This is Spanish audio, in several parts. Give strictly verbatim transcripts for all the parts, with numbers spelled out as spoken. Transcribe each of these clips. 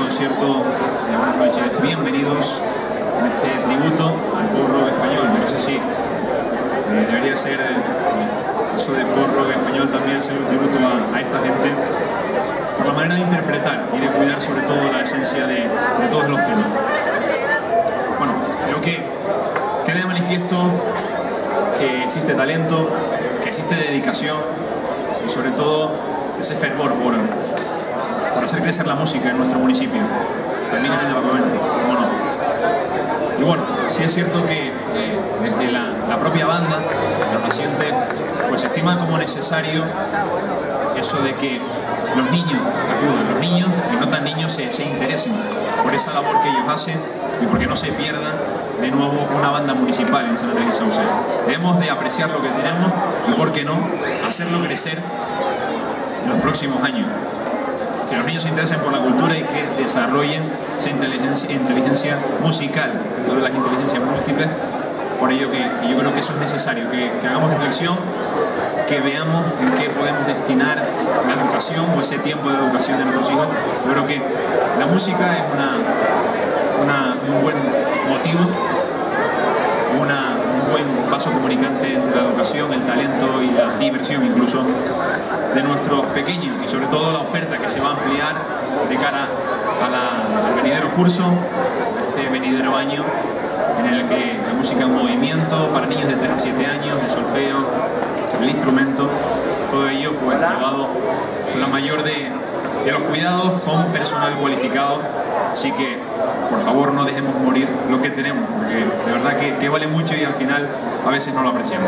concierto de Buenas noches, bienvenidos en este tributo al pop rock español. No sé si eh, debería ser eh, eso de pop rock español también ser un tributo a, a esta gente por la manera de interpretar y de cuidar sobre todo la esencia de, de todos los temas. Bueno, creo que queda de manifiesto que existe talento, que existe dedicación y sobre todo ese fervor por, por hacer crecer la música en nuestro municipio, también en el departamento, cómo no. Y bueno, sí es cierto que eh, desde la, la propia banda, los nacientes, pues se estima como necesario eso de que los niños acudan, los niños y no tan niños se, se interesen por esa labor que ellos hacen y porque no se pierda de nuevo una banda municipal en San Andrés de Sauce. Debemos de apreciar lo que tenemos y, por qué no, hacerlo crecer en los próximos años. Que los niños se interesen por la cultura y que desarrollen esa inteligencia, inteligencia musical, dentro de las inteligencias múltiples. Por ello que, que yo creo que eso es necesario, que, que hagamos reflexión, que veamos en qué podemos destinar la educación o ese tiempo de educación de nuestros hijos. Yo creo que la música es una, una, un buen motivo, una, un buen paso comunicante entre la educación, el talento y la diversión incluso de nuestros pequeños, y sobre todo la oferta que se va a ampliar de cara a la, al venidero curso, este venidero año en el que la música en movimiento para niños de tres a siete años, el solfeo, el instrumento, todo ello pues llevado con la mayor de, de los cuidados, con personal cualificado. Así que por favor no dejemos morir lo que tenemos, porque de verdad que, que vale mucho y al final a veces no lo apreciamos.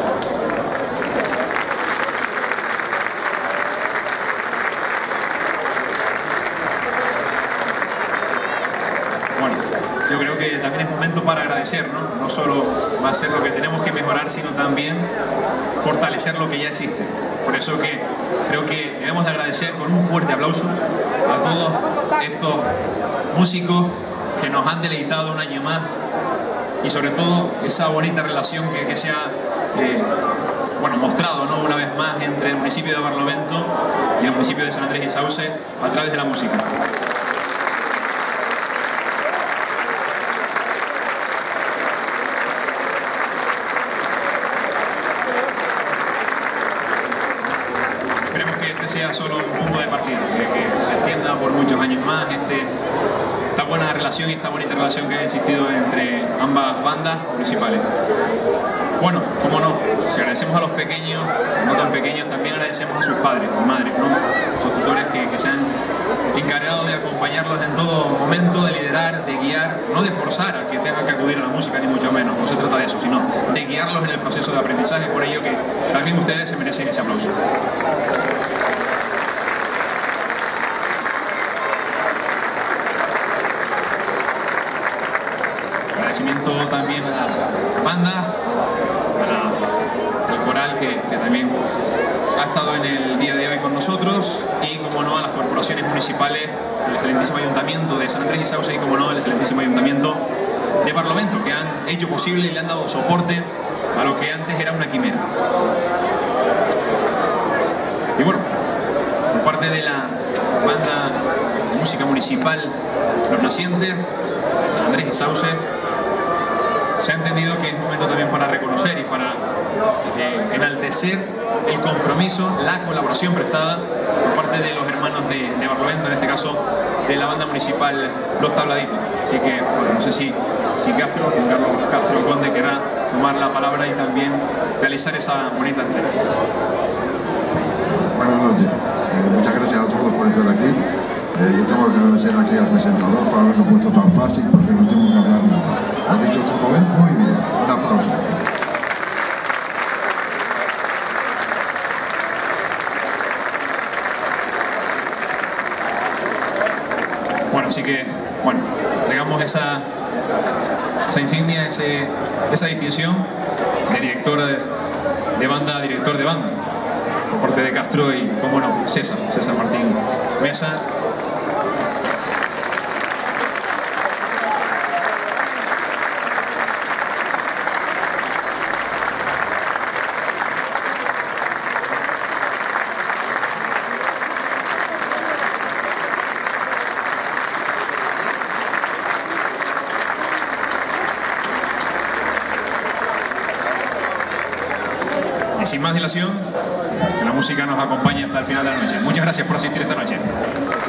Bueno, yo creo que también es momento para agradecer, ¿no? No solo va a ser lo que tenemos que mejorar, sino también fortalecer lo que ya existe. Por eso que creo que debemos de agradecer con un fuerte aplauso a todos estos músicos que nos han deleitado un año más, y sobre todo esa bonita relación que, que se ha eh, bueno, mostrado, ¿no?, una vez más entre el municipio de Barlovento y el municipio de San Andrés y Sauce a través de la música. Sea solo un punto de partida, que, que se extienda por muchos años más este, esta buena relación y esta bonita relación que ha existido entre ambas bandas municipales. Bueno, como no, si agradecemos a los pequeños, no tan pequeños, también agradecemos a sus padres y madres, ¿no? Sus tutores que, que se han encargado de acompañarlos en todo momento, de liderar, de guiar, no de forzar a que tengan que acudir a la música, ni mucho menos, no se trata de eso, sino de guiarlos en el proceso de aprendizaje. Por ello que también ustedes se merecen ese aplauso. Agradecimiento también a la banda, al coral que, que también ha estado en el día de hoy con nosotros, y como no a las corporaciones municipales del excelentísimo Ayuntamiento de San Andrés y Sauce, y como no el excelentísimo Ayuntamiento de Barlovento, que han hecho posible y le han dado soporte a lo que antes era una quimera. Y bueno, por parte de la banda de música municipal Los Nacientes de San Andrés y Sauce, se ha entendido que es momento también para reconocer y para eh, enaltecer el compromiso, la colaboración prestada por parte de los hermanos de, de Barlovento, en este caso de la banda municipal Los Tabladitos. Así que, bueno, no sé si, si Castro, Juan Carlos Castro Conde, querrá tomar la palabra y también realizar esa bonita entrega. Buenas noches, eh, muchas gracias a todos por estar aquí. Eh, yo tengo que agradecer aquí al presentador por haberlo puesto tan fácil, porque no tengo que hablar nada. Ha dicho todo bien, muy bien. Un aplauso. Bueno, así que, bueno, entregamos esa, esa insignia, ese, esa distinción de director de, de banda a director de banda, por parte de Castro y, como no, César, César Martín Mesa. Y sin más dilación, que la música nos acompañe hasta el final de la noche. Muchas gracias por asistir esta noche.